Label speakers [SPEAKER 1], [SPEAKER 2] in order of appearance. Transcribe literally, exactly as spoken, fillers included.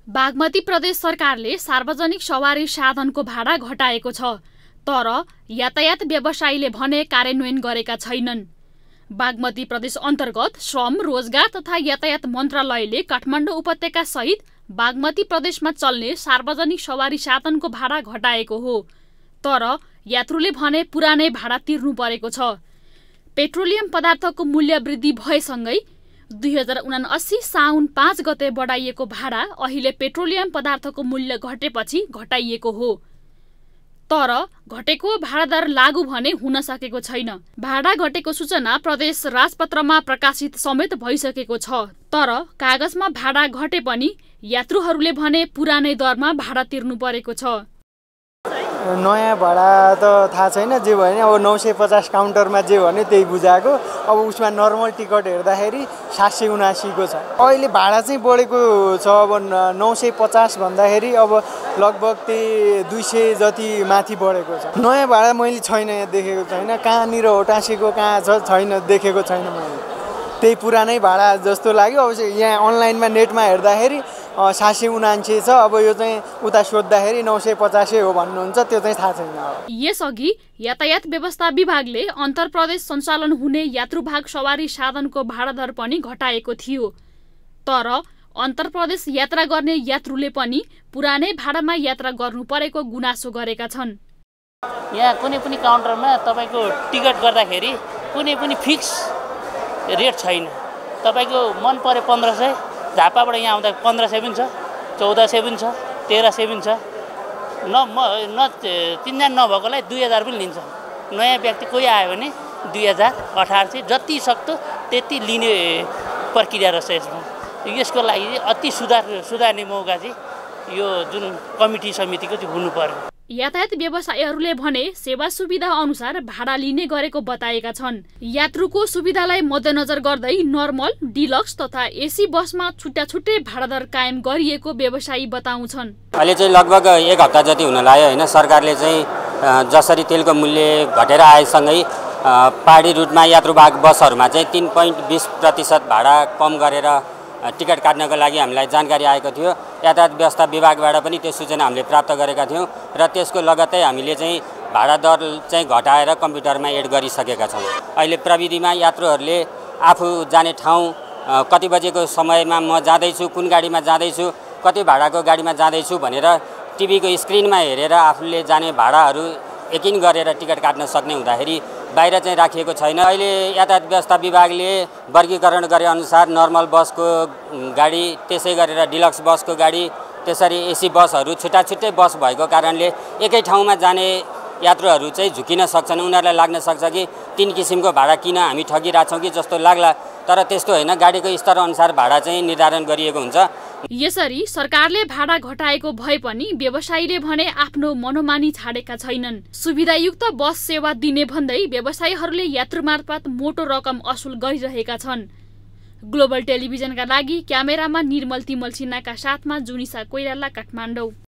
[SPEAKER 1] बागमती प्रदेश सरकारले सार्वजनिक सवारी साधनको भाडा घटाएको छ, तर यातायात व्यवसायीले भने कार्यान्वयन गरेका छैनन्। बागमती प्रदेश अन्तर्गत श्रम, रोजगार तथा यातायात मन्त्रालयले काठमाडौँ उपत्यका सहित बागमती प्रदेशमा चल्ने सार्वजनिक सवारी साधनको भाडा घटाएको हो, तर यात्रुले भने पुरानै भाडा तिर्नु परेको छ। पेट्रोलियम पदार्थको मूल्य वृद्धि भएसँगै दुई हजार उनासी साउन पाँच गते बढाइएको भाडा अहिले पेट्रोलियम पदार्थको मूल्य घटेपछि घटाइएको हो, तर घटेको भाडा दर लागू भने हुन सकेको छैन। भाडा घटेको सूचना प्रदेश राजपत्रमा प्रकाशित समेत भइसकेको छ, तर कागजमा भाडा घटे पनि यात्रुहरूले भने पुरानै दरमा भाडा तिर्नु परेको छ।
[SPEAKER 2] नयाँ भाडा त थाहा छैन, जे भयो नि अब नौ सय पचास काउन्टरमा जे भन्यो त्यही बुझाएको। अब उसमा नर्मल टिकट हेर्दाखेरि सात सय उनासीको छ। अहिले भाडा चाहिँ बढेको छ। अब नौ सय पचास भन्दाखेरि अब लगभग त्यही दुई सय जति माथि बढेको छ। नयाँ भाडा मैले छैन, यहाँ देखेको छैन। कहाँनिर हो टाँसेको, कहाँ छ छैन, देखेको छैन मैले। त्यही पुरानै भाडा जस्तो लाग्यो। अब यहाँ अनलाइनमा नेटमा हेर्दाखेरि सात सय उनासी छ। अब यो चाहिँ उता सोद्धाखेरि नौ सय पचासै हो भन्नुहुन्छ, त्यो चाहिँ थाहा छैन।
[SPEAKER 1] यसअघि यातायात व्यवस्था विभागले अन्तर प्रदेश सञ्चालन हुने यात्रुभाग सवारी साधनको भाडा दर पनि घटाएको थियो, तर अन्तर प्रदेश यात्रा गर्ने यात्रुले पनि पुरानै भाडामा यात्रा गर्नु परेको गुनासो गरेका छन्।
[SPEAKER 3] यहाँ कुनै पनि काउन्टरमा तपाईको टिकट गर्दाखेरि कुनै पनि फिक्स रेट छैन। तपाईको मन परे पन्ध्र सय, झापाबाट यहाँ आउँदा पन्ध्र सय पनि छ, चौध सय पनि छ, तेह्र सय पनि छ। न म न तिनजना नभएकोलाई दुई हजार पनि लिन्छ। नयाँ व्यक्ति कोही आयो भने दुई हजार अठार सय जति सक्दो त्यति लिने प्रक्रिया रहेछ यसमा। यसको लागि अति सुधार सुधार्ने मौका चाहिँ यो जुन कमिटी समितिको चाहिँ हुनु पर्यो।
[SPEAKER 1] यातायात व्यवसायीहरूले भने सेवा सुविधा अनुसार भाडा लिने गरेको बताएका छन्। यात्रुको सुविधालाई मध्यनजर गर्दै नर्मल, डिलक्स तथा एसी बसमा छुट्टा छुट्टै भाडा दर कायम गरिएको व्यवसायी बताउँछन्।
[SPEAKER 4] अहिले चाहिँ लगभग एक हप्ता जति हुन लाग्यो होइन। सरकारले चाहिँ जसरी तेलको मूल्य घटेर आएसँगै पहाडी रुटमा यात्रुवाहक बसहरूमा चाहिँ तीन पोइन्ट बिस प्रतिशत भाडा कम गरेर टिकट काट्नको लागि हामीलाई जानकारी आएको थियो। यातायात व्यवस्था विभागबाट पनि त्यो सूचना हामीले प्राप्त गरेका थियौँ र त्यसको लगत्तै हामीले चाहिँ भाडा दर चाहिँ घटाएर कम्प्युटरमा एड गरिसकेका छौँ। अहिले प्रविधिमा यात्रुहरूले आफू जाने ठाउँ, कति बजेको समयमा म जाँदैछु, कुन गाडीमा जाँदैछु, कति भाडाको गाडीमा जाँदैछु भनेर टिभीको स्क्रिनमा हेरेर आफूले जाने भाडाहरू यकिन गरेर टिकट काट्न सक्ने हुँदाखेरि बाहिर चाहिँ राखिएको छैन। अहिले यातायात व्यवस्था विभागले वर्गीकरण गरे अनुसार नर्मल बसको गाडी, त्यसै गरेर डिलक्स बसको गाडी, त्यसरी एसी बसहरू छुट्टा छुट्टै बस भएको कारणले एकै ठाउँमा जाने यात्रुहरू चाहिँ झुकिन सक्छन्। उनीहरूलाई लाग्न सक्छ कि तीन किसिमको भाडा किन हामी ठगिरहेछौँ कि जस्तो लाग्ला, तर त्यस्तो होइन। गाडीको स्तर अनुसार भाडा चाहिँ निर्धारण गरिएको हुन्छ।
[SPEAKER 1] यसरी सरकारले भाडा घटाएको भए पनि व्यवसायीले भने आफ्नो मनोमानी छाडेका छैनन्। सुविधायुक्त बस सेवा दिने भन्दै व्यवसायीहरूले यात्रु मार्फत मोटो रकम असुल गरिरहेका छन्। ग्लोबल टेलिभिजनका लागि क्यामेरामा निर्मल तिमल सिन्हाका साथमा जुनिसा कोइराला, काठमाडौँ।